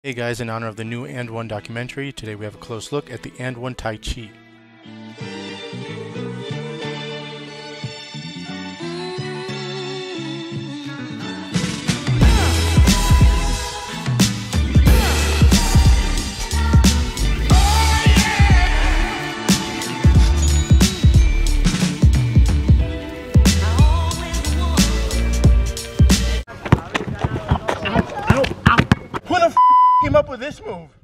Hey guys, in honor of the new AND1 documentary, today we have a close look at the AND1 Tai Chi. Who the f came up with this move?